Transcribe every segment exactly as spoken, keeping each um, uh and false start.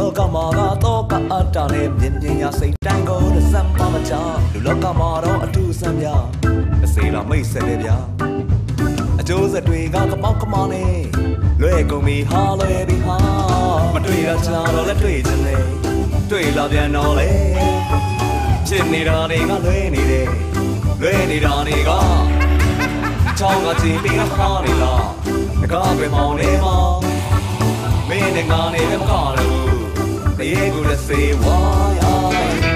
Locamara, Toka, Atane, Indian, say tango, the Samba, the Locamara, a two Sambia, the sailor may say, a Joseph, we got the Pocamone, Lego me, hollow, behind, but we are child, the trees in it, three love and all it. Chimney running on rainy day, rainy running on. Tonga tipping a honey law, the carpet on him. Meaning on him, Carlo, the ego to say why.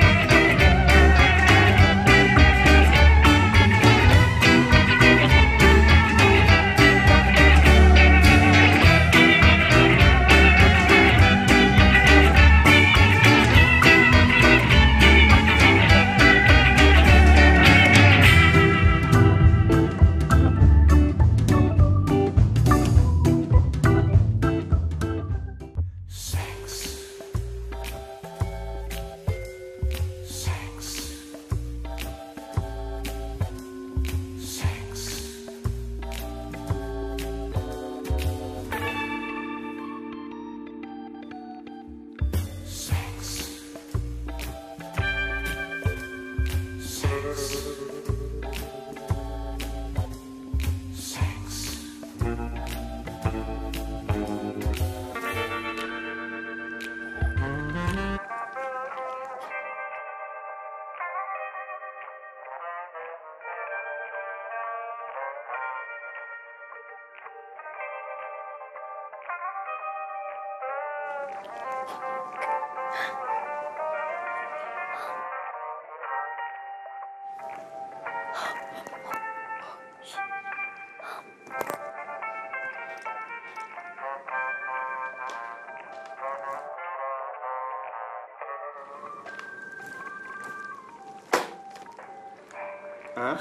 Huh?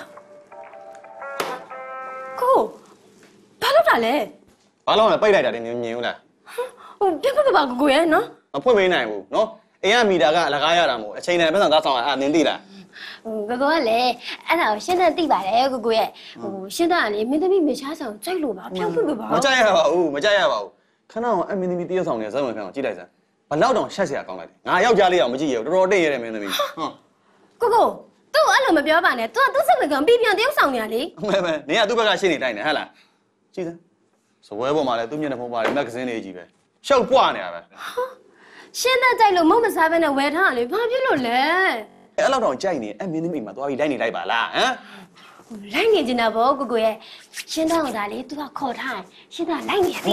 Go. Palotale. Along a pay that in you. Oh, people about going, no? A poor man, no? Ea mi daga la gaya ramo, a chain and that's all I need. Gogole, and I send a diva, Gogoe. Oh, send on it, made me miss us on Chayluba. Majaya, Majaya. Can I mean the deal on your own account, Gidaza? But now don't shut your comment. I have Jali on Magio, the road day and enemy. Go. Do I know my Biabanet? Do something can be beyond the song, Yali? Near Dubaga Shini, Hella. Jesus. So, wherever my Dumian mobile magazine age, show one. Send that dialogue moments having a wet honey, how do you know? A lot of Chinese and minimum, but why Danny Labala, eh? Language in a book, go send down Dali to a cold high. She don't like me.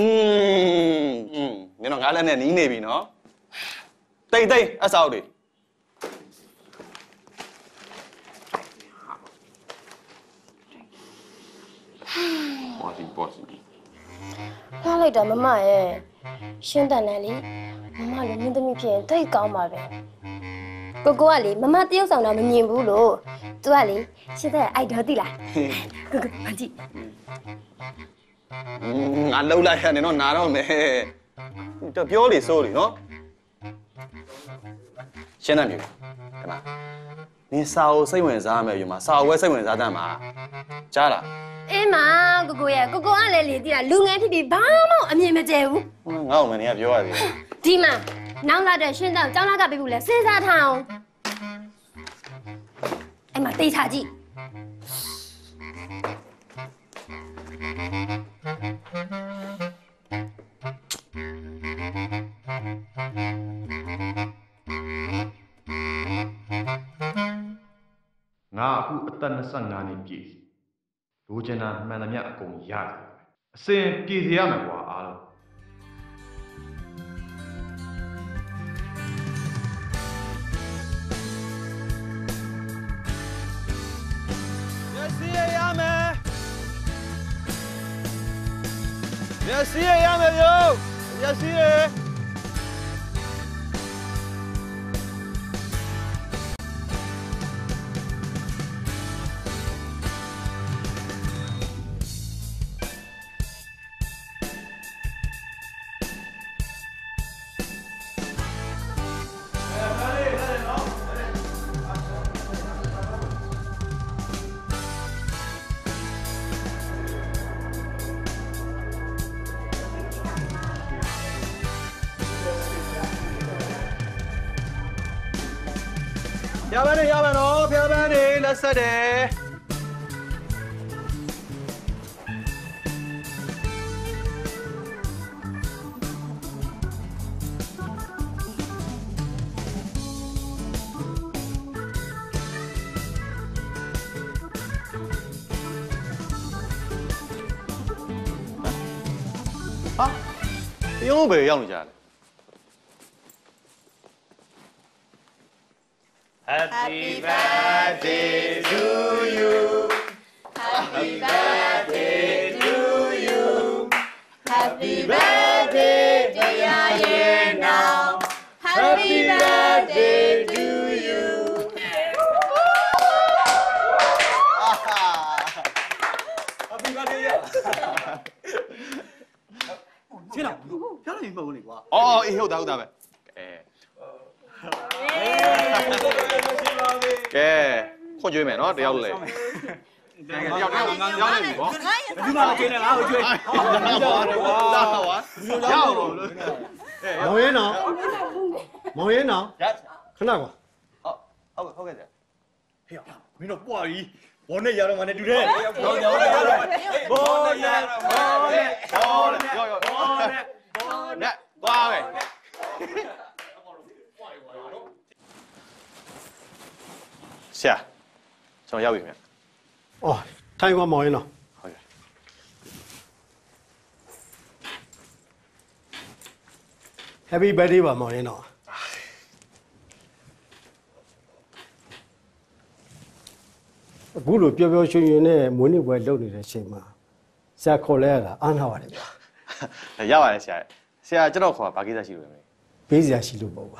Hm, you know, Alan and Navy, no? Day day, as out it. What's important? I like that, Mamma, eh? Send that, Nelly. Mamma, let me do me, take out my bed. Go go, Ali. Mamma, deals on a mini bulo. To Ali, she said, I don't like. Go go, Auntie. I look like I don't know, me. The purely sorry, no? Shannon, you. Come on. You saw Simon Zama, you must saw where Simon Zadama. Jala. Emma, go go, go go, Ali, dear. Look at it, Bamo, I mean, Mateo. No, many of you are. Dima, now that I send down Jalaga people, let's say that town. Emma, they had it. Now, who attend the sun on it geese? Lujana Manamia come yard. Saying Giziamaqua. Yes, yes, yes, yes. ရပါနဲ့ရပါနော်ဖျားပန်းနေလက်ဆက်တယ်ဟာပြုံးပဲရောက်နေကြတယ် Happy birthday to you Happy birthday to you Happy birthday dear Yenao Happy birthday to you Happy birthday ရှင်းလားဖျားလိုက်မဟုတ်လေကွာအော်အေးဟုတ်တာဟုတ်တာပဲအဲကဲခွန်ကျွေးမယ်နော်တယောက်လေတယောက်တယောက်ငါရောက်နေပြီဗောဒီမှာကျင်းနေငါ့ကိုကျွေးလာပါကွာရောက်တော့မောင်ရဲနော်မောင်ရဲနော်ခဏကွာဟုတ်ဟုတ်ကဲ့ဆရာဟေးမင်းတို့ပွားကြီးဘောနဲ့ရတော့မှနဲ့တူတယ်ဘောနဲ့ဘောနဲ့ဘောနဲ့ဘောနဲ့ဘောနဲ့ရောရောဘောနဲ့ဘောနဲ့သွားပဲဆရာကျွန်တော်ရောက်ပြီခင်ဗျအော်ထိုင်ကွာမောင်ရဲနော်ဟုတ်ကဲ့ Happy birthday ပါမောင်ရဲနော်အခုလိုပျော်ပျော်ရွှင်ရွှင်နဲ့မွေးနေ့ပွဲလုပ်နေတဲ့အချိန်မှာဆရာခေါ်လဲရတာအားနာပါတယ်ဗျာရပါတယ်ဆရာဆရာကျွန်တော်ခေါ်ဘာကိစ္စရှိလို့လဲပေးစရာရှိလို့ပေါ့ကွာ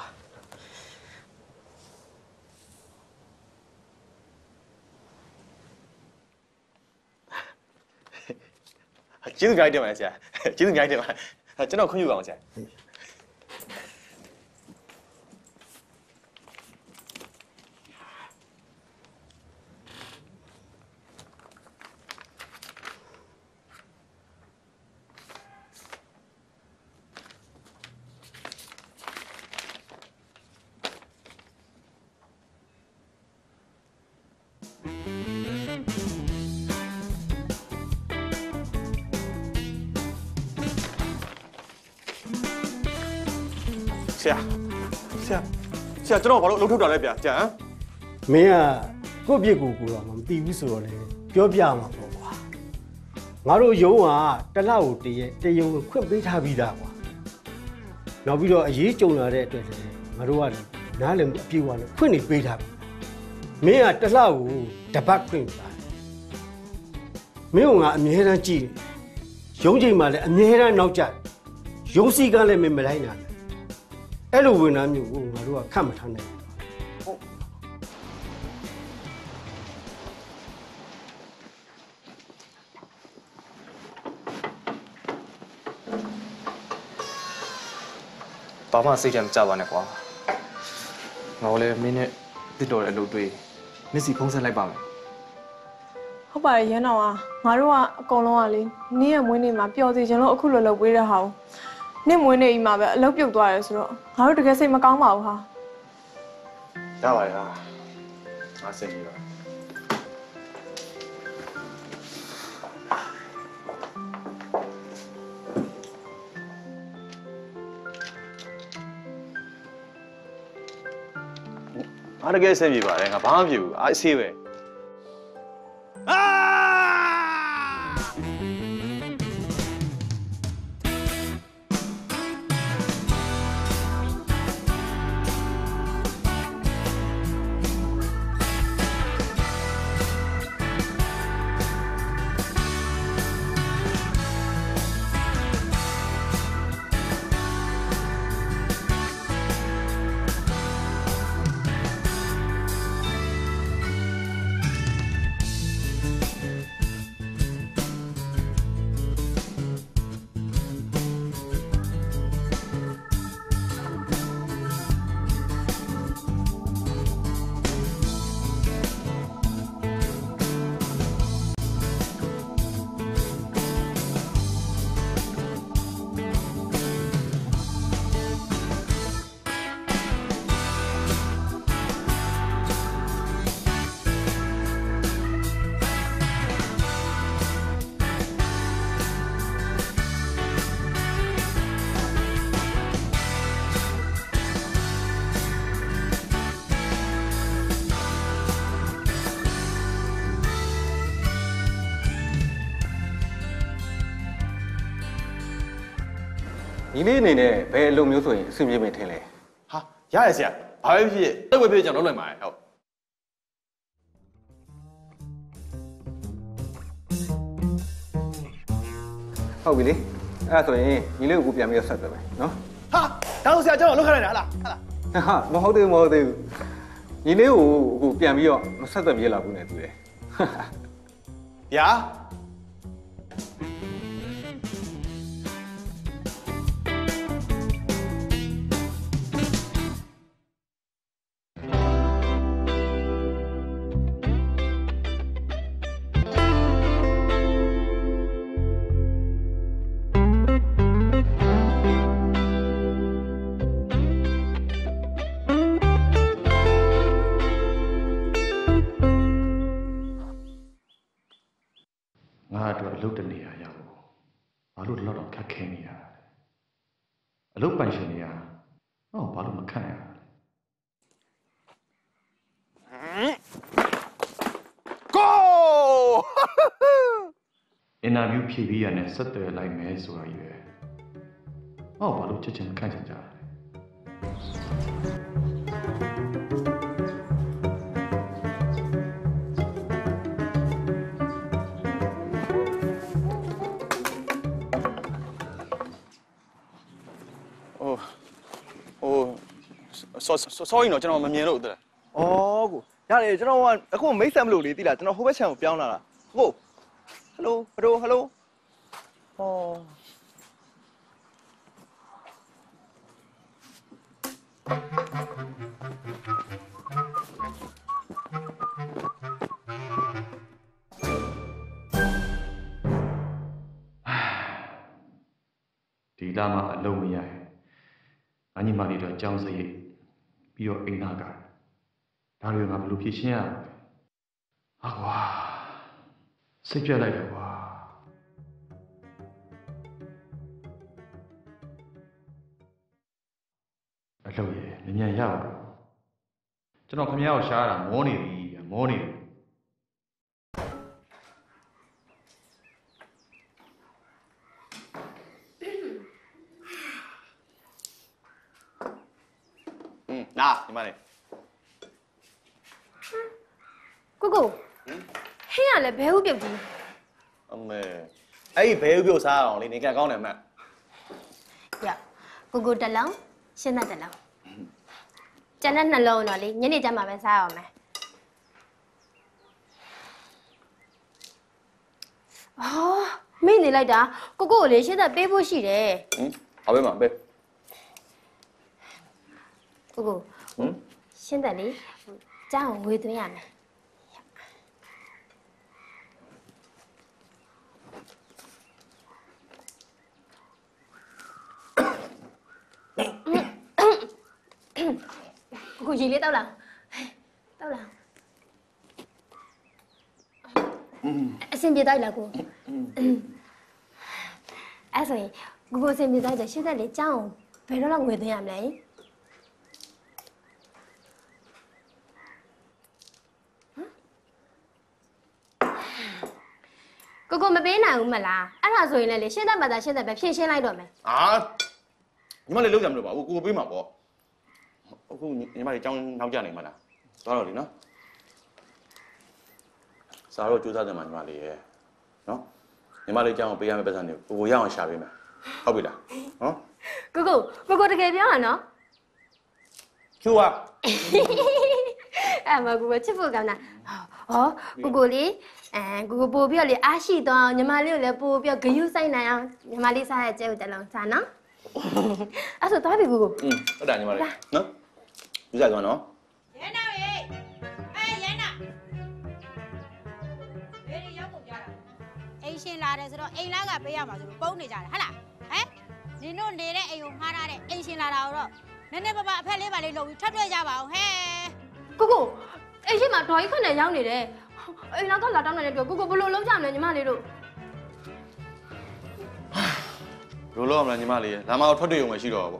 ကျေးဇူးကြိုက်တယ်ပါဆရာကျေးဇူးကြိုက်တယ်ပါကျွန်တော်ခွင့်ပြုပါအောင်ဆရာဆရာဆရာဆရာကျွန်တော်ဘာလို့အလုပ်ထုတ်တာလဲဗျာကြာဟမ်မင်းကကိုယ့်ပြစ်ကိုကိုတော့မသိဘူးဆိုတော့လေပြောပြမှာပေါ့ကွာငါတို့ယုံကတစ်လောက်ကိုတည်းရဲ့တယုံခွင့်ပေးထားပြီးသားကွာနောက်ပြီးတော့အရေးကြုံလာတဲ့အတွက်လည်းငါတို့ကနားလည်မှုအပြည့်အဝနဲ့ခွင့်နေပေးထားပြီမင်းကတစ်လောက်ကိုတပတ်ခွင့်ပါမင်းကငါအမြဲတမ်းကြည့်ရုံးချိန်မှာလည်းအမြဲတမ်းနောက်ကျရုံးစီကလည်းမင်းမလိုက်နိုင်အဲ့လိုဝင်သားမျိုးကိုငါတို့ကခတ်မထားနိုင်ဘူးဘာမှစိတ်ထဲမကြပါနဲ့ကွာငါလည်းမင်းနဲ့တစ်တော်တဲ့အလုပ်တွေမစ်စီဖုံးဆက်လိုက်ပါမယ်ဟုတ်ပါတယ်ရန်တော်ကငါတို့ကအကုန်လုံးကလေနင်းရဲ့မွေးနေ့မှာပျော်စီခြင်းလို့အခုလိုလုပ်ပေးတဲ့ဟာကိုနင်းမွေးနေ့ကြီးမှာပဲအလုပ်ပြုတ်သွားတယ်ဆိုတော့ငါတို့တကယ်စိတ်မကောင်းပါဘူးဟာရပါရဲ့ဟာငါစိတ်ကြီးပါအားတကယ်ဆင်ပြေပါတယ်ငါဘာမှမဖြစ်ဘူးအားအဆေးပဲဟဒီလေးအနေနဲ့ဘယ်အလုပ်မျိုးဆိုရင်အဆင်ပြေမယ်ထင်လဲဟာရတယ်ဆရာဘာပဲဖြစ်တက်ဝဲဖြစ်ကျွန်တော်လုပ်လိုက်မှာဟုတ်ဟုတ်ပြီလေအဲ့ဒါဆိုရင်ညီလေးကိုပြန်ပြီးဆက်သွယ်မယ်နော်ဟာဒါလို့ဆရာကျွန်တော်လုပ်ခရနေတာဟလားဟလားဟာမဟုတ်သေးဘူးမဟုတ်သေးဘူးညီလေးကိုအခုပြန်ပြီးတော့မဆက်သွယ်ပြေးလာဘူးနဲ့တူတယ်ဗျာအလုပ်တနေရရောက်ဘာလို့လောက်တော့ခက်ခဲနေရအလုပ်ပိုင်ရှင်နေရဟောဘာလို့မခံရကိုအင်တာဗျူးဖြည့်ပြီးရနဲ့ဆက်သွယ်လိုက်မယ်ဆိုတာကြီးပဲဟောဘာလို့ချက်ချင်းမခံချင်ကြလဲ sorry နော်ကျွန်တော်မမြင်လို့တဲ့ဩကိုရတယ်ကျွန်တော်ကအခုမိတ်ဆက်မလို့လေတိလားကျွန်တော်ဟိုဘက်ခြံကိုပြောင်းလာတာကိုဟယ်လိုဟယ်လိုဟယ်လိုဟောဒီလာမှအလုံးမရရင်အညီမလေးတော့ကြောင်းစရိတ်ပြီးတော့အိမ်သားကဒါတွေငါဘယ်လိုဖြေရှင်းရမလဲဟာကွာစိတ်ပြတ်လိုက်တယ်ကွာအလုပ်ရမြန်မြန်ရအောင်ကျွန်တော်ခင်ဗျားကိုရှားတာမောနေပြီမောနေပြီနာညီမလေးကိုကိုဟင်းရလဲဘဲဥပြုတ်ကြီးအမေအဲ့ဒီဘဲဥပြုတ်စားအောင်လေနေကကောင်းတယ်မရကိုကိုတလုံးရှင်းတဲ့တလုံးကျန်တဲ့နှလုံးတော့လေညနေကျမှပဲစားအောင်မယ်အော်မိနေလိုက်တာကိုကိုကိုလေရှင်းတဲ့ပေးဖို့ရှိတယ်ဟင်ဘာပဲမှာပဲကိုကိုဟမ်ရှင်းတယ်လေကြားအောင်ဝေသွင်းရမယ်ကိုကြီးလေးတောက်လာတောက်လာအဆင်ပြေတိုင်းလားကိုအဲ့ဆိုရင်ကိုကိုအဆင်ပြေတိုင်းကျရှင်းတယ်လေကြားအောင်ဘယ်တော့လောက်ဝေသွင်းရမလဲကိုကိုမပေးနိုင်ဘူးမလားအဲ့ဒါဆိုရင်လည်းရှင်းတဲ့ဘာသာရှင်းတဲ့ပဲဖြည့်ရှင်းလိုက်တော့မယ်ဟာညီမလေးလုံးကြမလို့ပါဘူးကိုကိုပေးမှာပေါ့အခုညီမလေးကြောင်းနောက်ကျနေမှာလားသွားတော့လေနော်စားတော့ကြိုးစားတယ်မှာညီမလေးရဲ့နော်ညီမလေးကြောင်းကိုပေးရမယ့်ပတ်စံတွေကိုကိုကိုရအောင်ရှာပေးမယ်ဟုတ်ပြီလားနော်ကိုကိုကိုကိုတကယ်ပြောရနော်ကျိုးอ่ะအဲ့မကိုကိုချစ်ဖို့ကောင်းတာဟောကိုကိုလေးအဲကိုကိုပို့ပြီးတော့လေအားရှိတော့ညီမလေးကိုလည်းပို့ပြီးတော့ဂယုဆိုင်နိုင်အောင်ညီမလေးစားရဲ့ကျဲကိုတလုံးစားနော်အဲ့ဆိုသွားပြီကိုကိုอืมဟုတ်တယ်ညီမလေးနော်ယူစားသွားနော်ရဲနာရေအဲရဲနာဘယ်ရောက်ကုန်ကြတာအိမ်ရှင်လာတယ်ဆိုတော့အိမ်လာကပေးရမှာဆိုပုံနေကြတယ်ဟဟလားဟမ်နင်တို့နေတဲ့အိမ်ကိုငှားထားတဲ့အိမ်ရှင်လာတာတော့နည်းနည်းပါးပါအဖက်လေးပါလေးလုပ်ပြီးထပ်တွေ့ကြပါအောင်ဟဲ့ကိုကိုအိမ်ရှိမှာဒေါ်ကြီးခနဲ့ရောက်နေတယ်အိမ်လာတော့လာတောင်းနေတဲ့အတွက်ကိုကိုဘယ်လိုလုပ်ကြမလဲညီမလေးတို့ဘယ်လိုလုပ်မလဲညီမလေးလာမအောင်ထွက်တွေ့ရုံပဲရှိတော့ပါပေါ့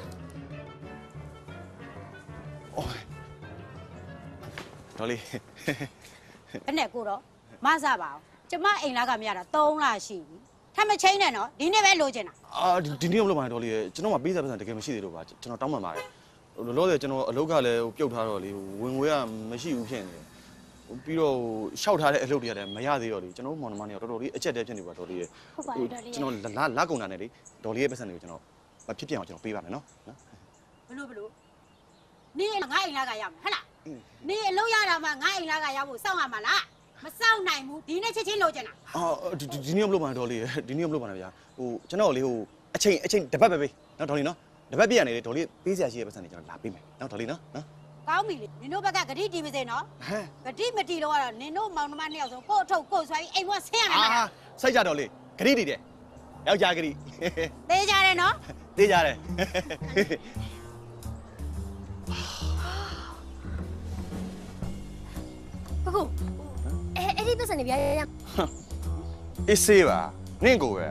အိုးဒေါ်လေးဘယ်နဲ့ကိုတော့မဆပါအောင်ကျမအိမ်လာကမရတာသုံးလရှိပြီ他们亲人喏，你那边路进啦。 啊，ဒီနေ့မလုပ်ပါနဲ့တော်လေးရဲ့ကျွန်တော်မှပေးစားပေးစားတကယ်မရှိသေးလို့ပါကျွန်တော်တောင်းပန်ပါတယ်လောလောဆယ်ကျွန်တော်အလုပ်ကလည်းပြုတ်ထားတော့လေဝင်ငွေကမရှိဘူးဖြစ်နေတယ်ပြီးတော့ရှောက်ထားတဲ့အလုပ်တွေကလည်းမရသေးတော့လေကျွန်တော်မောင်နှမတွေကတော်တော်လေးအချက်တဲဖြစ်နေပါတော်လေးရဲ့ဟုတ်ပါတော်လေးကျွန်တော်လာလာကုန်တာနဲ့လေတော်လေးရဲ့ပတ်စံတွေကိုကျွန်တော်မဖြစ်ပြအောင်ကျွန်တော်ပေးပါမယ်နော်ဘလို့ဘလို့နေငါအိမ်လာကရမယ်ဟဟလားနေအလုပ်ရတာမှငါအိမ်လာကရဖို့စောင့်ရမှာလားမစောင့်နိုင်ဘူးဒီနေ့ချက်ချင်းလိုချင်တာအော်ဒီနေ့မလုပ်ပါနဲ့တော်လေးရဲ့ဒီနေ့မလုပ်ပါနဲ့ဗျာဟိုကျွန်တော်လေဟိုအချိန်အချိန်တစ်ပတ်ပဲပေးနော်တော်လေးနော်တစ်ပတ်ပြည့်ရနေလေတော်လေးပေးစရာရှိတဲ့ပတ်စံတွေကျွန်တော်လာပေးမယ်နော်တော်လေးနော်နော်ကောင်းပြီလေနင်တို့ဘက်ကဂတိတီးမစေနော်ဟမ်ဂတိမတီးတော့ကတော့နင်တို့မောင်နှမနှစ်ယောက်ဆိုကို့အထုပ်ကို့ဆွဲပြီးအိမ်ဝဆင်းရမှာလားစိတ်ကြတော်လေးဂတိတီးတယ်ယောက်ျားဂတိသေးကြတယ်နော်သေးကြတယ်ကိုအဲအဲ့ဒီပတ်စံနေပြရရအေးစေးပါနင့်ကိုပဲ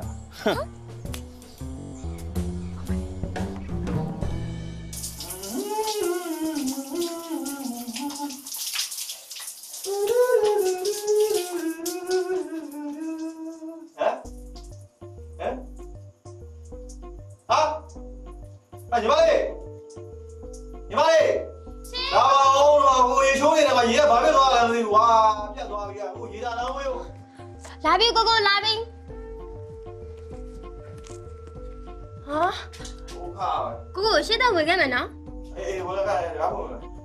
ညီမလေးညီမလေးလာပါဦးတော့ကိုရေချိုးနေတယ်မှာရေကဘာဖြစ်သွားလဲမသိဘူးဝါပြတ်သွားပြီကကိုရေတာလောင်းဝေးလာပြီကိုကိုလာပြီဟာဟုတ်ခါကိုကိုရှေ့တော့ဝင်ခဲ့မယ်နော်အေးဝင်ခဲ့တယ်ဒါပေါ့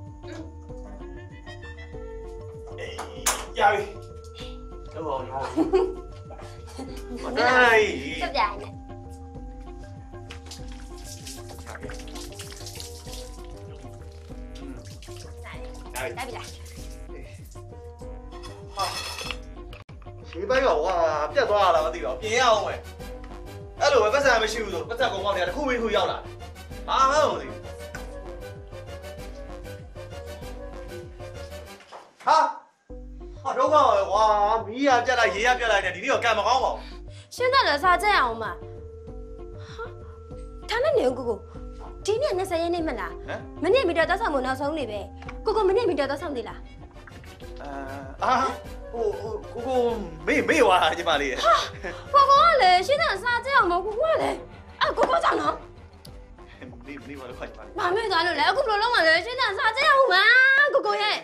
အေးရပြီတော့ဘောညီမမနိုင်စပြိုင်နဲ့来不来？ 啊，谁白搞啊？别抓了，我这个别要喂。哎，路不是还没修着，不是光光的，后面后要了。啊，我这个。啊，啊，这个哇，米呀别来，盐呀别来的，你要干嘛好不？ 现在的啥这样嘛？哈，他那牛哥哥。ဒီနေ့နှစ်ဆယ်ရက်နေ့မလားမနေ့မီတာတက်ဆောင်မနောက်ဆုံးနေပဲကိုကိုမနေ့မီတာတက်ဆောင်သေးလားအာဟိုကိုကိုမေးမေးသွားတာညီမလေးဟာကိုကိုကလည်းရှင်းတဲ့စားကြအောင်မကိုကိုကလည်းအကိုကိုကြောင့်နော်မေးမေးပါလို့ခိုင်းပါမမေးသွားလို့လေအခုဘယ်လိုလုပ်မှလဲရှင်းတဲ့စားကြအောင်မကိုကိုရဲ့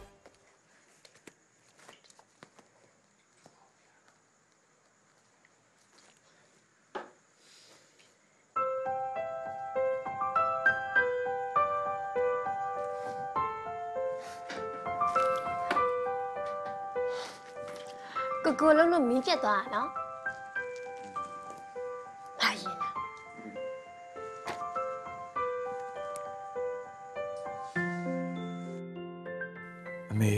ကိုကိုလုံးလုံးမင်းပြတ်သွားတာနော်ဘာရင်လားအမေ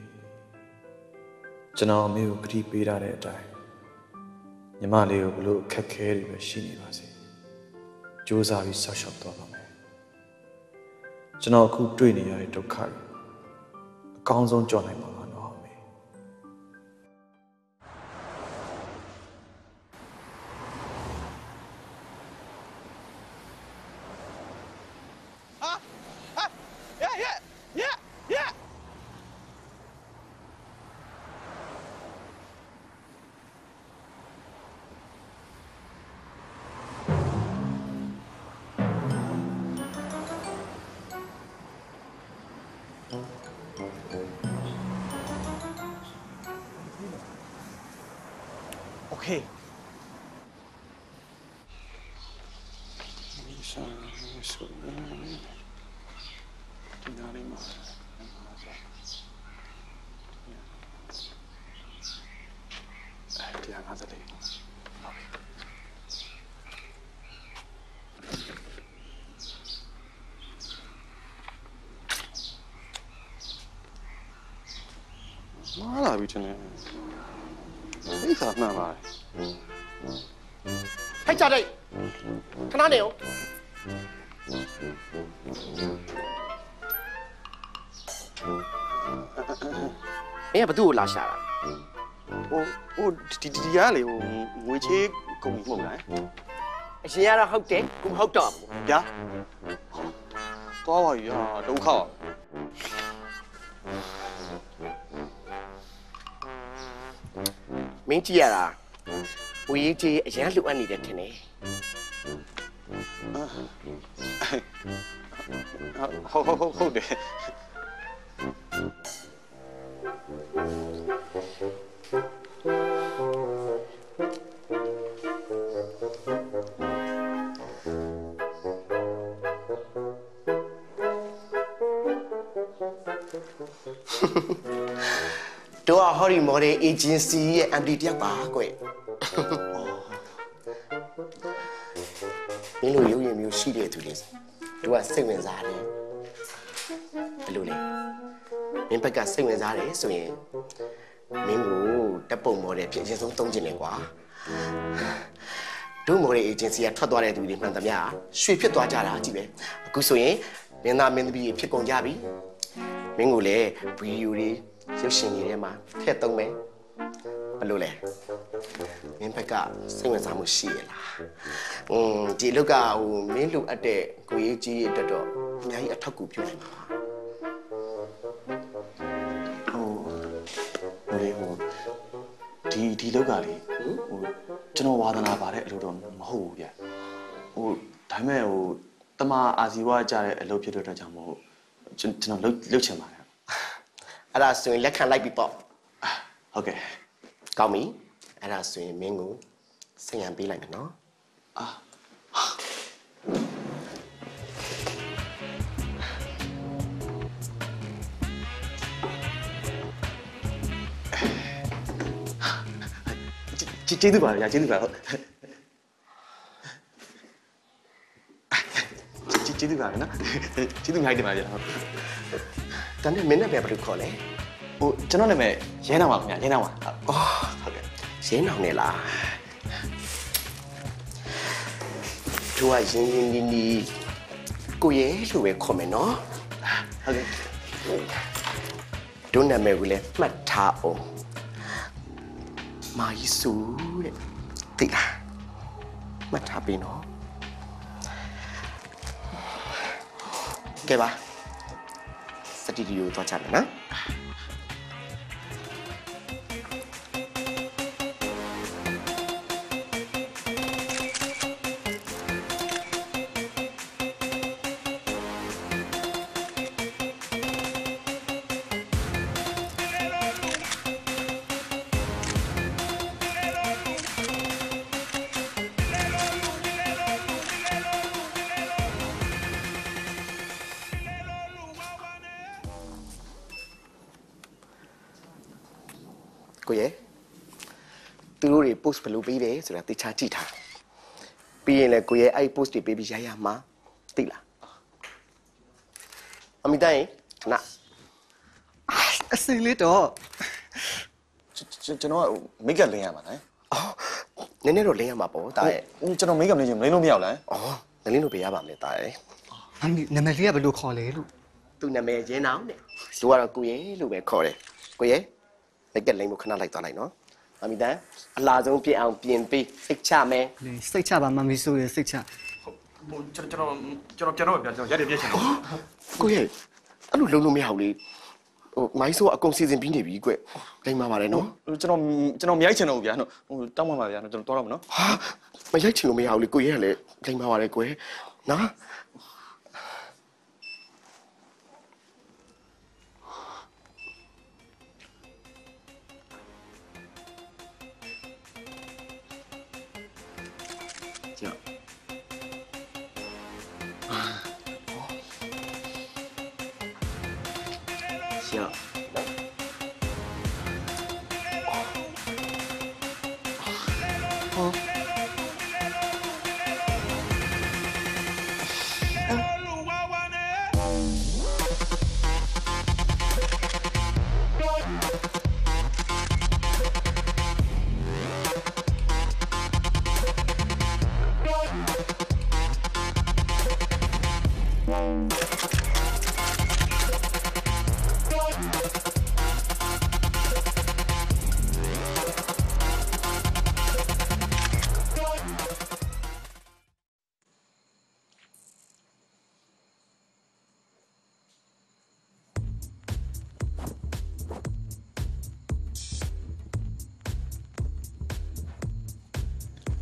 ကျွန်တော်အမေကိုဂရုပေးထားတဲ့အတိုင်းညီမလေးကိုဘလို့ခက်ခဲတွေပဲရှိနေပါစေကြိုးစားပြီးဆောက်ရှောက်သွားပါမယ်ကျွန်တော်အခုတွေ့နေရတဲ့ဒုက္ခတွေအကောင်းဆုံးကြော်နိုင်ပါ Okay. Mala bichane. Ei sa na ba. ထိုက်ကြတဲ့ခဏနေအောင်မင်းကဘသူ့ကိုလာရှာတာဟိုဟိုဒီဒီရလေဟိုငွေချေးကုန်ပြီမဟုတ်လားအရှင်ကတော့ဟုတ်တယ်กูမဟုတ်တော့ဘူးဗျာသွားပါရဒုက္ခမင်းကြည့်ရတာငကိုရေးကြီးအရင်လှုပ်အပ်နေတယ်ထင်တယ်ဟုတ်ဟုတ်ဟုတ်ဟုတ်တယ်တို့ကဟော်ရီမော်ဒယ်အေဂျင်စီရဲ့အန်တီတယောက်ပါကွယ်မင်းတို့ရုပ်ရည်မျိုးရှိတဲ့သူတွေတို့ကစိတ်ဝင်စားတယ်ဘယ်လိုလဲမင်းဘက်ကစိတ်ဝင်စားတယ်ဆိုရင်မင်းကိုတပ်ပုံမော်ဒယ်ဖြစ်အရင်ဆုံးသုံးချင်တယ်ကွာတို့မော်ဒယ်အေဂျင်စီကထွက်သွားတဲ့သူတွေမှန်သမျှရွှေဖြစ်သွားကြတာကြည့်ပဲအခုဆိုရင်မင်းသားမင်းသမီးတွေဖြစ်ကုန်ကြပြီမင်းကိုလည်းဗီဒီယိုတွေရုပ်ရှင်တွေထဲမှာထည့်သုံးမယ်ဘယ်လိုလဲမင်းဘက်ကစိတ်ဝင်စားမှုရှိရလားอืมဒီလောက်ကဟိုမင်းလူအပ်တဲ့ကိုရေးကြီးရဲ့အတွက်တော့အများကြီးအထောက်အကူပြုနိုင်မှာဟိုဟိုလေဟိုဒီဒီလောက်ကလေဟိုကျွန်တော်ဝါသနာပါတဲ့အလုပ်တော့မဟုတ်ဘူးဗျဟိုဒါပေမဲ့ဟိုတမအာဇီဝကြတဲ့အလုပ်ဖြစ်တဲ့အတွက်ကြောင့်မို့ကျွန်တော်လှုပ်လှုပ်ချင်ပါတယ်အဲ့ဒါဆိုရင်လက်ခံလိုက်ပြီပေါ့ဟုတ်ကဲ့ကောင်းပြီအဲ့ဒါဆိုရင်မင်းကိုဆင်ရံပေးလိုက်မယ်နော်အာကျေးဇူးပါဗျာကျေးဇူးပါဟုတ်ကျေးဇူးပါနော်ကျေးဇူးများတင်ပါဗျာဟုတ်တန်းနဲ့မင်းနဲ့ပဲဘယ်လိုခေါ်လဲဟိုကျွန်တော်နာမည်ရဲနောင်ပါခင်ဗျာရဲနောင်ပါအော်ဟုတ်ကဲ့ရဲနောင်နဲ့လားတို့ကရင်းရင်းနီးနီးကိုရဲလို့ပဲခေါ်မယ်နော်ဟုတ်ကဲ့တို့နာမည်ကိုလည်းမှတ်ထားအောင်မာကြီးစုတဲ့သိလားမှတ်ထားပြီနော်ကဲပါစတူဒီယိုတော့ချမယ်နော်ကိုရဲသူတို့တွေ post ဘယ်လိုပေးတယ်ဆိုတာသိချကြည့်ထားပြီးရင်လည်းကိုရဲအဲ့ post တွေပေးပြီးရရမှာသိလားအမိတိုင်းနာအစင်လေးတော့ကျွန်တော်မိတ်ကပ်လင်းရမှာလားအော်နည်းနည်းတော့လင်းရမှာပေါ့တာရဲ့ကျွန်တော်မိတ်ကပ်လင်းချင်မလင်းလို့မရဘူးလားအော်လင်းလို့ပေးရပါမယ်တာရဲ့အမိနာမည်လေးကဘယ်လိုခေါ်လဲလို့သူနာမည်ရင်းအောင်တဲ့သူကတော့ကိုရဲလို့ပဲခေါ်တယ်ကိုရဲမိတ်ကပ်လိမ့်ဖို့ခဏလိုက်သွားလိုက်နော်အမိတန်အလားဆုံးပြင်အောင်ပြင်ပေးစိတ်ချမယ်စိတ်ချပါမမီဆိုရစိတ်ချဟိုကျွန်တော်ကျွန်တော်ကျွန်တော်ပြန်ကျွန်တော်ရက်တယ်ပြည့်ချင်တော့ကိုရဲအဲ့လိုလုံးလို့မရဘူးလေဟိုမိုင်းဆိုအကုန်စီစဉ်ပြီးနေပြီကွလိမ့်ပါပါတယ်နော်ကျွန်တော်ကျွန်တော်မရိုက်ချင်တော့ဘူးဗျာဟိုတောင်းပါပါဗျာကျွန်တော်တော်တော့မနော်ဟာမရိုက်ချင်လို့မရဘူးလေကိုရဲကလည်းလိမ့်ပါပါတယ်ကွနော်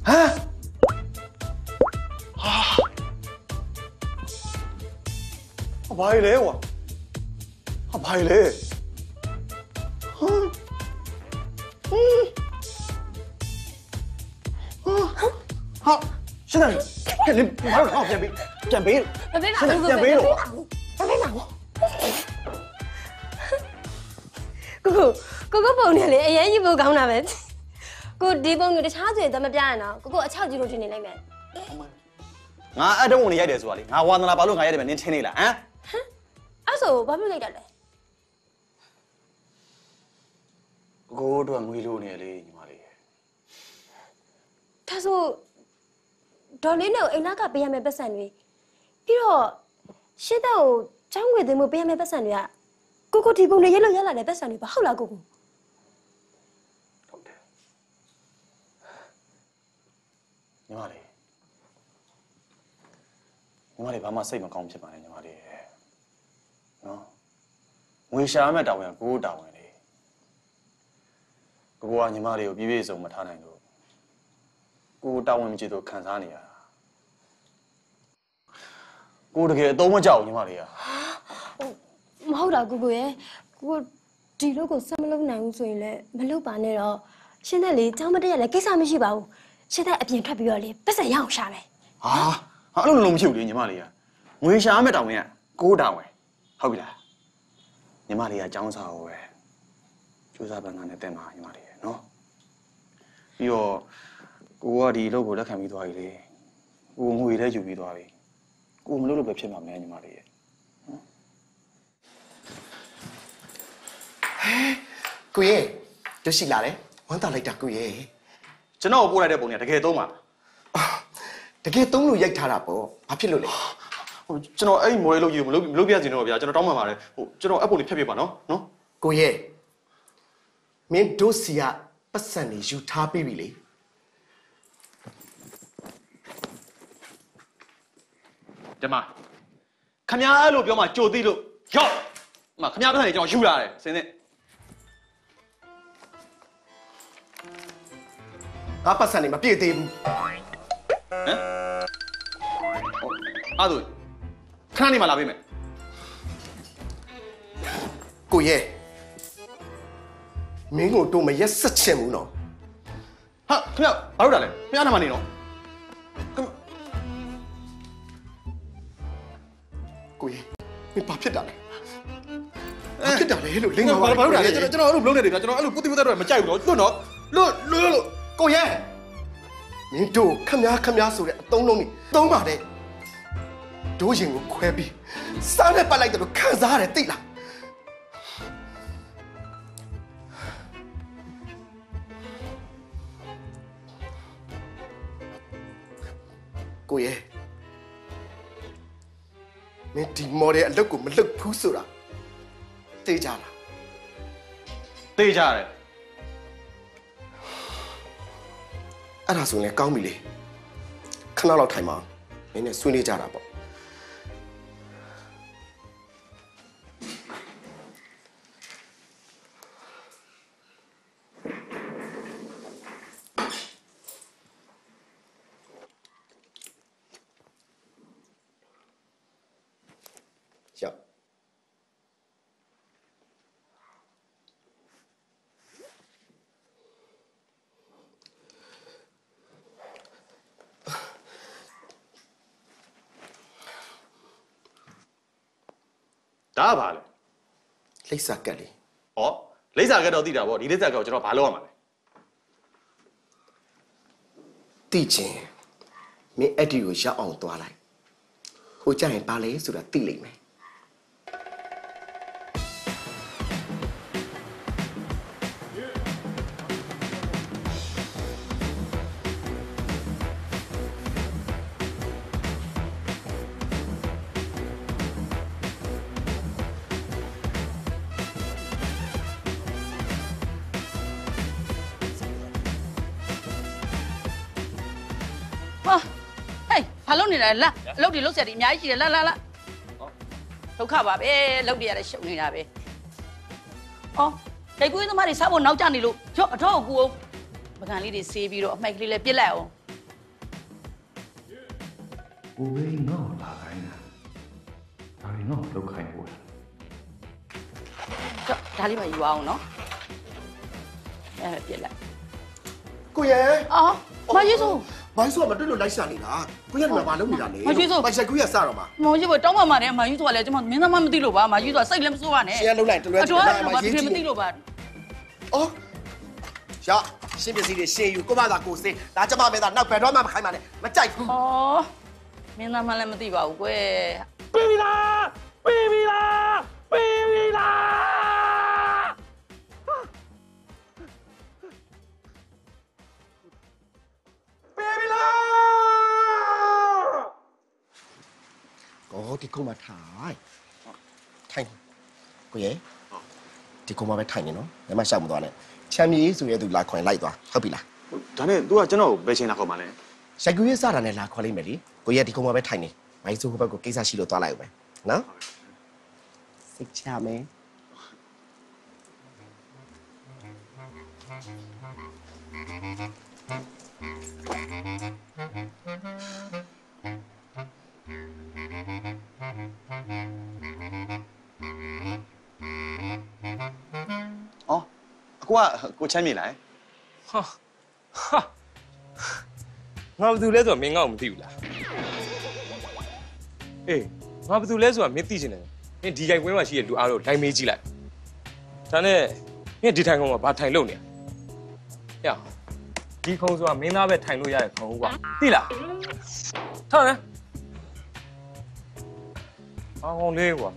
ဟာဘာလဲကွာဟာဘာလဲဟာဟာရှင်းတယ်ကဲလေဘာလို့ပြန်ပေးပြန်ပေးမပေးပါဘူးပြန်ပေးလို့မပေးပါဘူးကိုကိုကိုပုံနေလေအရင်ကြီးပို့ကောင်းတာပဲကိုဒီပုံကိုတခြားဆိုရင်တော့မပြရနော်ကိုကိုအချောက်ကြီးလို့ထင်နေလိုက်မယ်ငါအဲ့တုံးဝင်ရိုက်တယ်ဆိုတာလေငါဝါသနာပါလို့ငါရိုက်တယ်မယ်နင်းချင်းနေလားဟမ်ဟမ်အဲ့ဆိုဘာဖြစ်လိုက်တာလဲကိုတို့ကငွေလို့နေလေညီမလေးဒါဆိုဒေါ်လေးနဲ့အိမ်လာကပေးရမယ့်ပတ်စံတွေပြီးတော့ရှင်းတဲ့ကိုចောင်းငွေသိမ်းဖို့ပေးရမယ့်ပတ်စံတွေကကိုကိုဒီပုံတွေရက်လို့ရလာတဲ့ပတ်စံတွေပါဟုတ်လားကိုကိုဟုတ်တယ်ညီမလေးညီမလေးဘာမှစိတ်မကောင်းဖြစ်ပါနဲ့ညီမလေးနော်ငွေရှာမဲ့တာဝန်ကကိုတာဝန်လေကိုကညီမလေးကိုပြည့်ပြည့်စုံမထားနိုင်လို့ကိုတာဝန်မကြည့်တော့ခံစားနေရတာကိုတကယ်အသုံးမကျဘူးညီမလေးကမဟုတ်တာကိုကိုရဲ့ကိုဒီလိုကိုဆက်မလုပ်နိုင်ဘူးဆိုရင်လည်းမလုပ်ပါနဲ့တော့ရှင်းတဲ့လေကျောင်းမတက်ရလည်းကိစ္စမရှိပါဘူးရှင်းတဲ့အပြင်ထွက်ပြီးတော့လေပတ်စံရအောင်ရှာမယ်ဟာဟာအဲ့လိုလုံးမရှိဘူးလေညီမလေးကငွေရှာမဲ့တာဝန်ကကိုတာဝန်ဟုတ်ပြီလားညီမလေးကကျောင်းစာကိုပဲကျိုးစားပန်းကနေတက်မှာညီမလေးရယ်နော်ပြီးတော့ကိုကဒီအလုပ်ကိုလက်ခံပြီးသွားပြီလေကိုငွေလည်းယူပြီးသွားပြီကိုမလုပ်လို့ပဲဖြစ်မှာမလဲညီမလေးရယ်ကိုရဲ့တို့ရှိလာတယ်ဝမ်းသာလိုက်တာကိုရဲ့ကျွန်တော်ပို့လိုက်တဲ့ပုံတွေကတကယ်သုံးပါတကယ်သုံးလို့ရိုက်ထားတာပေါ့ဘာဖြစ်လို့လဲဟိုကျွန်တော်အဲ့ဒီမော်ဒယ်လုပ်ယူမလုပ်မလုပ်ပြစီတော့ဗျာကျွန်တော်တောင်းပန်ပါတယ်ဟိုကျွန်တော်အပ်ပုံလေးဖြတ်ပြပါနော်နော်ကိုရဲ့မင်းတို့စီကပတ်စံနေယူထားပြီးပြီလေဒီမှာခမ ्या အဲ့လိုပြောမှကြိုသိလို့ရောက်ဒီမှာခမ ्या ပတ်စံနေကျွန်တော်ယူလာတယ်စင်းစင်းငါပတ်စံနေမပြည့်သေးဘူးဟမ်အဲ့ဒါခဏနေမှလာပေးမယ်ကိုရဲ့မင်းကိုတို့မရက်ဆက်ချင်ဘူးနော်ဟာခင်ဗျဘာလို့တာလဲခင်ဗျားနာမနေနော်ကိုရဲ့မင်းဘာဖြစ်တာလဲဘာဖြစ်တာလဲလို့လင်းကဘာလို့တာလဲကျွန်တော်ကျွန်တော်အဲ့လိုမလုပ်နေတယ်ဗျာကျွန်တော်အဲ့လိုပုတိပုတ္တတော့မကြိုက်ဘူးတော့တွတ်နော်လွတ်လွတ်လို့ကိုရဲ့မင်းတို့ခမ ्या ခမ ्या ဆိုတဲ့အသုံးလုံးကြီးသုံးပါတဲ့တို့ရင်ကိုခွဲပြီးစားနဲ့ပတ်လိုက်တယ်လို့ခံစားရတယ်သိလားကိုရဲ့မင်းဒီမော်ဒယ်အလုပ်ကိုမလုပ်ဘူးဆိုတာသိကြလားသိကြတယ်အဲ့ဒါဆိုရင်ကောင်းပြီလေခဏလောက်ထိုင်ပါမင်းနဲ့ဆွေးနွေးကြတာပေါ့ရောက်ဒါပါလေလိပ်စာကက်လေဟောလိပ်စာကက်တော့သိတာပေါ့ဒီလိပ်စာကက်ကိုကျွန်တော်ဘာလုပ်ရမှာလဲသိချင်မင်းအဲ့ဒီကိုရောက်အောင်သွားလိုက်ဟိုကြရင်ဘာလဲဆိုတာသိလိမ့်မယ်ဘာလုပ်နေလဲလာအလုပ်တွေလုပ်ဆက်တယ်အများကြီးရှိတယ်လာလာလာဒုက္ခပါပဲလုပ်တွေရတယ်ရှုပ်နေတာပဲဩဒိတ်ကွေးသမားတွေစားဖို့နောက်ကျနေလို့ကြော့အထောက်အကူအောင်ပကံလေးတွေဆေးပြီးတော့အမိုက်ကလေးလည်းပြစ်လိုက်အောင်ကိုဝေးငေါ့လာခိုင်းတာဒါရီငေါ့လောက်ခိုင်းပို့ကြောက်ဒါလေးမှယူအောင်နော်အဲ့ပြက်လိုက်ကိုရဲအော်မကြီးစိုးမိုင်းဆိုမတွေ့လို့လိုက်ရှာနေတာကိုရဲကဘာလုပ်နေတာလဲမကြီးစိုးမိုင်းဆက်ကူရစတော့မှာမကြီးစိုးတောင်းပါမှာတယ်မကြီးစိုးကလည်းကျွန်မမင်းသားမမသိလို့ပါမကြီးစိုးကစိတ်လည်းမစိုးပါနဲ့ရှင်းလုံးလိုက်တလွဲတလွဲမရေးကြည့်မသိလို့ပါအော်ရရှင်းပစ္စည်းတွေရှင်းယူကိုမသာကိုစင်းဒါကျမမင်းသားနောက်ဘယ်တော့မှမခိုင်းပါနဲ့မကြိုက်ဘူးအော်မင်းသားမှလည်းမသိပါဘူးကွယ်ပြေးပြီလားပြေးပြီလားပြေးပြီလားပြေးပြီလားအော်ဒီကောင်မထိုင်ထိုင်ကိုရဲဒီကောင်မပဲထိုင်နေနော်ဘယ်မှရှောက်မသွားနဲ့ချမ်းမြေဆိုရဲသူလာခွင်လိုက်သွားဟုတ်ပြီလားဒါနဲ့ तू ကကျွန်တော်ကိုဘယ်ချိန်လာခေါ်မှလဲရိုက်ကူးရေးစတာနဲ့လာခေါ်လိုက်မယ်လေကိုရဲဒီကောင်မပဲထိုင်နေမိုင်းဆိုဟိုဘက်ကိုကိစ္စရှိလို့သွားလိုက်အောင်ပဲနော်စိတ်ချမယ်အော်အကူကကိုချမ်းမြေလားဟာဟာငါဘာလို့လဲဆိုတော့မင်းငါ့ကိုမသိဘူးလားအေးငါဘာလို့လဲဆိုတော့မင်းသိချင်တယ်မင်းဒီကြိုင်ကွင်းမှာရှိတဲ့လူအားလုံးလိုက်မေးကြည့်လိုက်ဒါနဲ့မင်းဒီထိုင်ကောင်ကဘာထိုင်လို့နေလဲဟဲ့ဒီခုံဆိုတာမင်းသားပဲထိုင်လို့ရတဲ့ခုံကွာသိလားထားတယ်အောင်လေးကွာ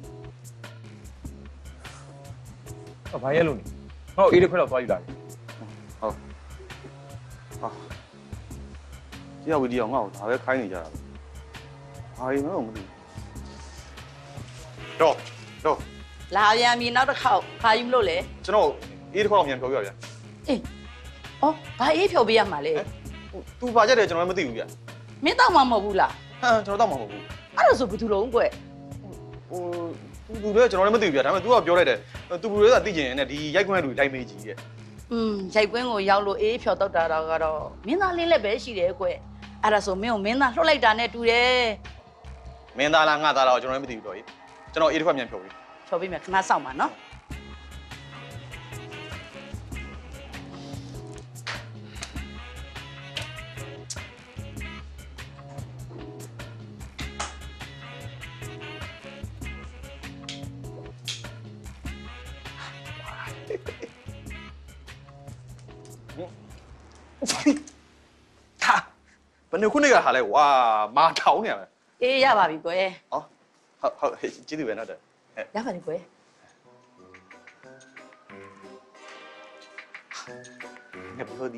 အဘာရဲ့လို့နေဟောအေးတစ်ခွက်တော့သွားယူလာတယ်ဟုတ်ဟာတယောက်ဝီဒီယိုငါ့ကိုဒါပဲခိုင်းနေကြတာဘာရင်တော့မသိတော့တော့လာပြန်ပြီနောက်တစ်ခေါက်ခါယူမလို့လေကျွန်တော်အေးတစ်ခေါက်ပြန်ပြောပြဗျာအေးအော်ဘာအေးဖြော်ပေးရမှာလဲ तू ဘာကြက်တယ်ကျွန်တော်လည်းမသိဘူးဗျာမင်းတောက်မှာမဟုတ်ဘူးလားဟမ်ကျွန်တော်တောက်မှာမဟုတ်ဘူးအဲ့ဒါဆိုဘယ်သူလုံးကွဟို तू လည်းကျွန်တော်လည်းမသိဘူးဗျာဒါပေမဲ့ तू ကပြောလိုက်တယ် तू ဘူးလည်းသာသိကျင်နေဒီရိုက်ခွင့်လူလိုက်မေးကြီးတဲ့อืมရိုက်ကွင်းကိုရောက်လို့အေးဖြော်တောက်တာတော့ကတော့မင်းသားလေးလည်းပဲရှိတယ်ကွအဲ့ဒါဆိုမင်းကိုမင်းသားလှုပ်လိုက်တာနဲ့တူတယ်မင်းသားလားငါသားလားကျွန်တော်လည်းမသိဘူးတော့ကြီးကျွန်တော်အေးတစ်ခွက်ပြန်ဖြော်ပြီးဖြော်ပြီးမယ်ခဏစောင့်ပါနော်ဟာဘယ်နှခုနေကဟာလဲဝါမာထောင်းနေရမယ်အေးရပါပြီကွယ်ဩဟုတ်ဟုတ်ကျေးဇူးပဲနော်တဲ့ရပါပြီကွယ်ငါဘလို့ဒီ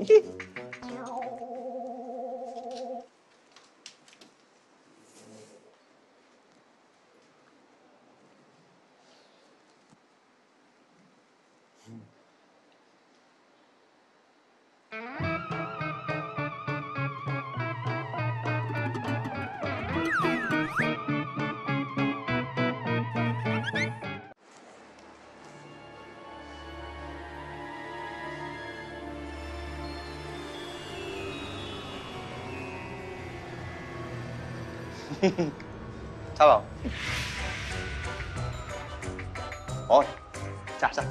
ထားပါဟောချာချာ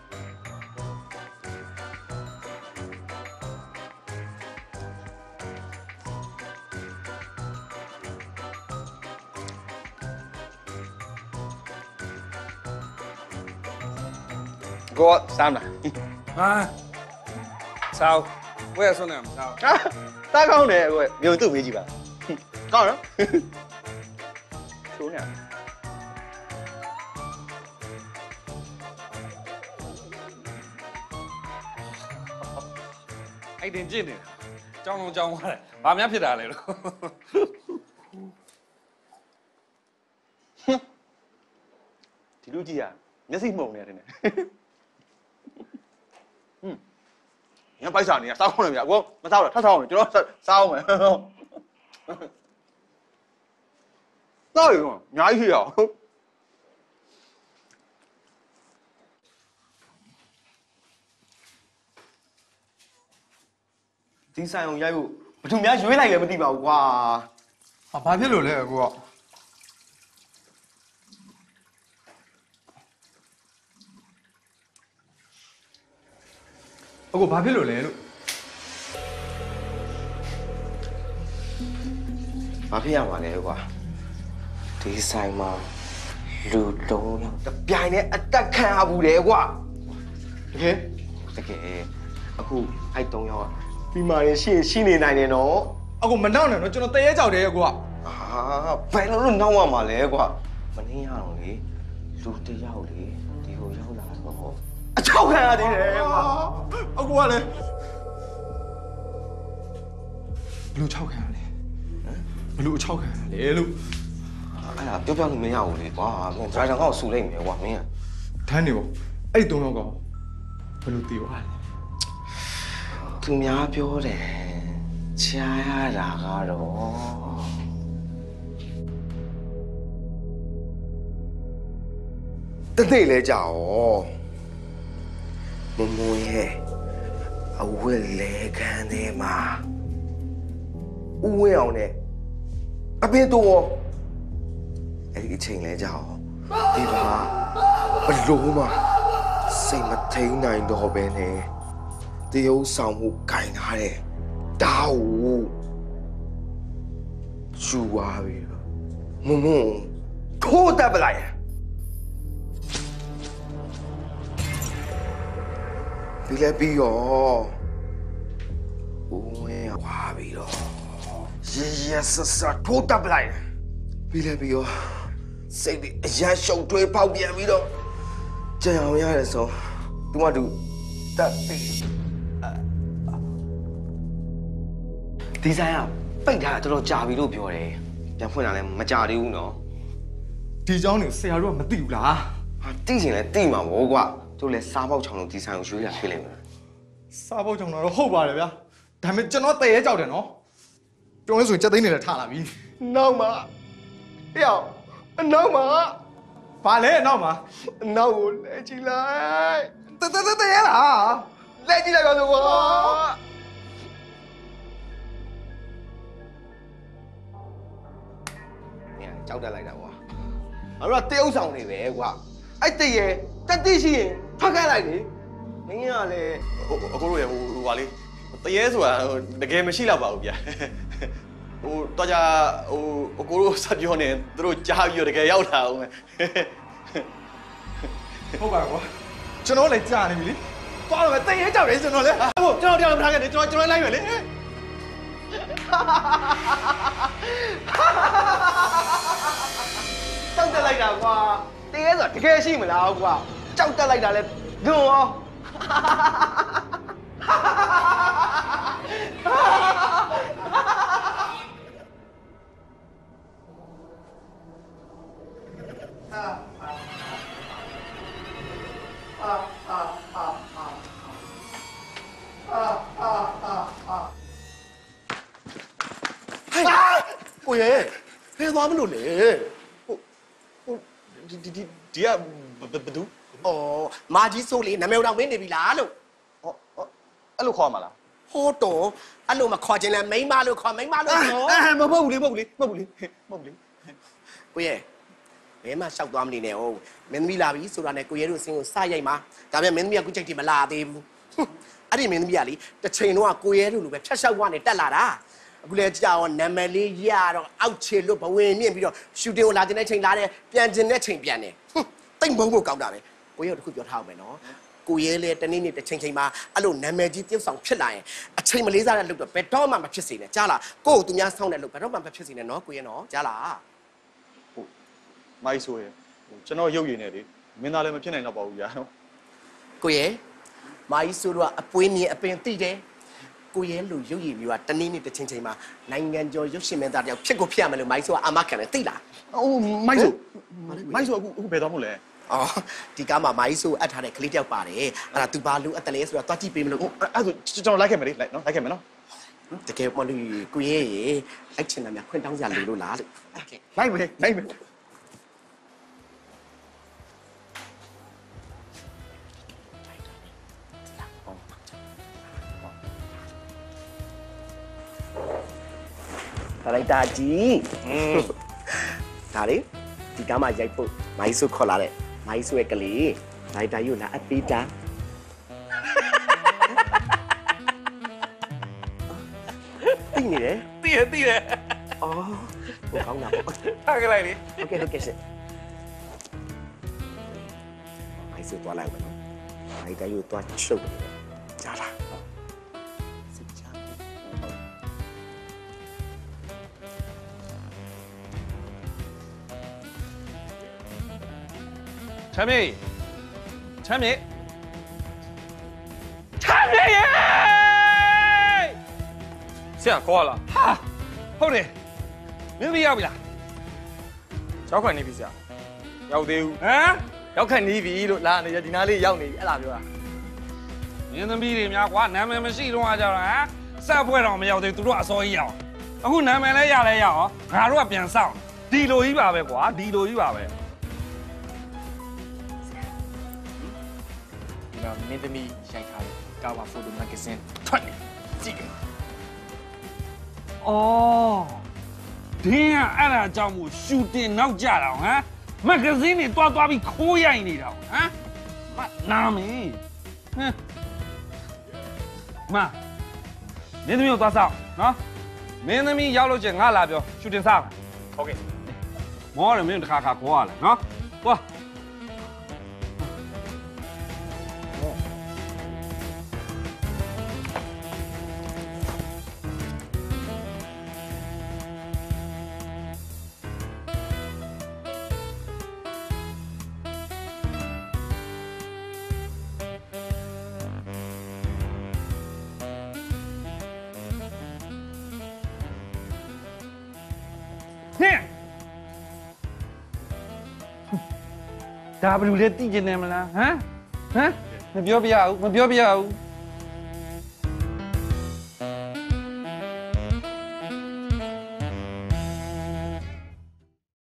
ကိုစမ်းလားဟာဆောက်ဝဲဆွမ်းနေမှာဆောက်တားကောင်းတယ်ကိုမျိုးသူ့မေးကြည့်ပါကောင်းနော်ချိုးနေအဲ့တင်ကျင့်နေတာကြောင်းလုံးကြောင်းသွားတယ်ဘာများဖြစ်တာလဲလို့ဒီလူကြီးကမျက်စိမှုန်နေတယ်နဲ့ဟွန်းညပိုက်စားနေတာစောင်းနေဗျာကိုမစားတော့ထပ်စားအောင်ကျွန်တော်စားအောင်မယ်တော့ရောအများကြီးရအောင်ဒီဆိုင်အောင်ရိုက်ဖို့ဘယ်သူများရွေးလိုက်လဲမသိပါဘူးကွာ啊，ဘာဖြစ်လို့လဲကိုကအခုဘာဖြစ်လို့လဲလို့ဘာဖြစ်ရမှာလဲကွာဒီဆိုင်မှာလူတုံးလောက်တပြိုင်နဲ့အတက်ခံရဘူးတယ်ကွာတကယ်တကယ်အခုအဲ့တုံးယောက်ကဒီမှာရရှိရှိနေနိုင်တယ်နော်အခုမနောက်နဲ့နော်ကျွန်တော်တရေကြောက်တယ်ကွာအာဘယ်လိုလုပ်နောက်ရမှာလဲကွာမနှင်းရအောင်လေလူတယောက်လေဒီကိုရောက်လာတော့အချောက်ခံရသေးတယ်ကွာအခုကလည်းဘလူချောက်ခံရလေဘလူအချောက်ခံရလေလို့အဲ့ဒါပြောပြလို့မရဘူးလေကွာမင်းဒရိုင်တာကောက်ဆူလိုက်မယ်ကွာမင်းထမ်းနေပေါ့အဲ့ဒီသုံးယောက်ကဘလူတီသွားလဲသူများပြောတယ်ချားရတာကတော့တသိလဲကြာဩမမရဲ့အဝက်လေခံတယ်မှာဦးဝင်းအောင်နဲ့အဖေတော့အဲ့ဒီအချိန်လဲကြာဩဒီပါဘလို့မှစိတ်မထိန်နိုင်တော့ဘဲနဲ့တရုပ်ဆောင်မှုဂိုင်ထားတယ်တောက်ရှူပါပြီမမထိုးတက်ပလိုက်ဒီလည်းပြီးရောဦးဝင်းဝါပြီးတော့ရေရဆဆထိုးတက်ပလိုက်ပြီးလည်းပြီးရောစိတ်အရရှုပ်ထွေးပေါက်ပြန်ပြီးတော့ကြံအောင်ရတယ်ဆိုသူမတူတက်ပြီးဒီဆိုင်ကပိတ်ထားတာတော်တော်ကြာပြီလို့ပြောတယ်ပြန်ဖွင့်တာလည်းမကြာသေးဘူးနော်ဒီเจ้าနေဆရာတို့ကမသိဘူးလားဟာသိချင်လဲသိမှာပေါ့ကွာတို့လည်းစားပေါက်ချောင်လို့ဒီဆိုင်ကိုရွှေ့ရဖြစ်လိမ့်မယ်စားပေါက်ချောင်တော့ဟုတ်ပါတယ်ဗျာဒါပေမဲ့ကျွန်တော်တရေကြောက်တယ်နော်ပြောရင်းဆိုကြက်သိန်းနေလည်းထလာပြီနောက်မှာဟဲ့အောင်နောက်မှာဘာလဲနောက်မှာနောက်ကိုလဲကြည့်လိုက်တတတတရလားလဲကြည့်လိုက်ပါဆိုကွာကြောက်တက်လိုက်တာကွာအဲ့တော့တရုပ်ဆောင်နေပဲကွာအဲ့တရေတက်တိရှိရင်ထွက်ခိုင်းလိုက်လေမင်းကလည်းအကိုတို့ရဟိုဟိုပါလေတရေဆိုတာတကယ်မရှိတော့ပါဘူးဗျာဟိုတော့ကြဟိုအကိုတို့ဆက်ပြောနေသူတို့ကြားပြီးတော့တကယ်ရောက်လာအောင်ဟုတ်ပါကွာကျွန်တော်လည်းကြားနေပြီလေသွားတော့တရေကြောက်တယ်ကျွန်တော်လည်းဟုတ်ကျွန်တော်တရားမထားခဲ့တယ်ကျွန်တော်ကျွန်တော်လိုက်မယ်လေကြောက်တက်လိုက်တာကွာတကယ်ဆိုတကယ်ရှိမလားကွာကြောက်တက်လိုက်တာလဲဒွန်းရောကိုရဲဖဲသွားမလို့လေဒီဒီဒီကဘဒူဩမာကြီးဆိုလေနာမည်တော်မင်းနေပြီလားလို့ဩအဲ့လိုခေါ်မှာလားဟောတော်အဲ့လိုမခေါ်ခြင်းလဲမိန်းမလို့ခေါ်မိန်းမလို့ခေါ်အဲမဟုတ်ဘူးလေမဟုတ်ဘူးလေမဟုတ်ဘူးလေမဟုတ်ဘူးလေကိုရဲဘယ်မှရှောက်သွားမနေနဲ့ဟုတ်မင်းသမီးလာပြီဆိုတာနဲ့ကိုရဲတို့အစင်းကိုစရိုက်မှာဒါပေမဲ့မင်းသမီးကခုချိန်ထိမလာသေးဘူးအဲ့ဒီမင်းသမီးကလေတစ်ချိန်တော့ကိုရဲတို့လိုပဲဖြတ်လျှောက်ကနေတက်လာတာအခုလဲကြာတော့နာမည်လေးရတော့အောက်ခြေလို့ဘဝင်မြင့်ပြီးတော့ရှူတင်ကိုလာတင်တဲ့ချိန်လာတယ်ပြန်ကျင်တဲ့ချိန်ပြန်တယ်တိတ်ဘုံကိုကောက်တာပဲကိုရဲတို့တခုပြောထားအောင်မယ်နော်ကိုရဲလေတနေ့နေ့တစ်ချိန်ချိန်မှာအဲ့လိုနာမည်ကြီးတယောက်ဆောင်ဖြစ်လာရင်အချိန်မလေးစားတဲ့လုပ်တော့ဘယ်တော့မှမဖြစ်စေနဲ့ကြားလားကိုယ့်ကိုသူများဆောင်းတဲ့လုပ်ဘယ်တော့မှမဖြစ်စေနဲ့နော်ကိုရဲနော်ကြားလားဟုတ်မိုက်ဆိုရကျွန်တော်ရုပ်ရည်နေလေမင်းသားလည်းမဖြစ်နိုင်တော့ပါဘူးညာနော်ကိုရဲမိုင်းဆိုတော့အပွေးမြင်အပင်တိတယ်ကိုရဲလူရုပ်ရည်မျိုးကတနေ့နေ့တစ်ချိန်ချိန်မှာနိုင်ငံကျော်ရုပ်ရှင်မင်းသားတယောက်ဖြစ်ကိုဖြစ်ရမယ်လို့မိုင်းဆိုကအမခံတယ်သိလားအိုးမိုင်းဆိုမိုင်းဆိုအခုအခုဘယ်သွားမို့လဲအော်ဒီကားမှာမိုင်းဆိုအပ်ထားတဲ့ကလေးတယောက်ပါတယ်အဲ့ဒါသူဘာလူအပ်တယ်လဲဆိုတော့တွားကြည့်ပေးမလို့အဲ့ဒါကျွန်တော်လိုက်ခဲ့မယ်လေလိုက်နော်လိုက်ခဲ့မယ်နော်တကယ်မလို့ကိုရဲရေအဲ့ချင်တယ်များခွင့်တောင်းစရာလိုလို့လားလို့လိုက်မယ်လိုက်မယ်ဟဒါလိုက်တာကြီးဒါလေဒီကားမှာရိုက်ဖို့မိုင်းဆုခေါ်လာတဲ့မိုင်းဆုရဲ့ကလေးဒါလိုက်တာယူလာအပေးတာသိနေတယ်သိရသိရအော်ဟိုကောင်းတာပေါ့ထားကြလိုက်လေโอเคโอเคရှင့်မိုင်းဆုသွားလိုက်ပါနော်ဒါလိုက်တာယူသွားချုပ်တယ်ကြားလားစစ်ချာချမ်းမြေချမ်းမြေချမ်းမြေရေဆရာခေါ်လာဟာဟုတ်တယ်မင်းမရောက်ပြီလားရောက်ခွင့်နေပြီဆရာရောက်သေးဘူးဟမ်ရောက်ခန့်နေပြီလို့လာနေရဒီနားလေးရောက်နေပြီအဲ့လားပြောတာမင်းသမီးတွေများကွာနာမည်မရှိတော့ကြတော့ဟမ်စက်ဖွဲ့တော့မရောက်သေးသူတို့အစောကြီးရောက်အခုနာမည်လဲရလဲရအောင်ငါတို့ကပြန်စောင့်ဒီလိုကြီးပါပဲကွာဒီလိုကြီးပါပဲဒီမှာမင်းသမီးရိုက်ထားတယ်ကာဝါဖိုတိုမဂ္ဂဇင်းထွက်နေကြည့်အော်ဒီကအဲ့ဒါကြောင့်မို့ရှူတင်နောက်ကြတာဟမ်မဂ္ဂဇင်းတွေတွားတွားပြီးခိုးရိုက်နေတာဟမ်မနာမည်ဟမ်မမင်းသမီးကိုသွားဆောင်နော်မင်းသမီးရောက်လို့ချင်းငါလာပြောရှူတင်စားโอเคမောရမင်းတစ်ခါခါခေါ်ရလဲနော်သွား ဒါဘယ်လိုလဲသိကျင်နေမလားဟမ်ဟမ်မပြောပြရဘူးမပြောပြရဘူး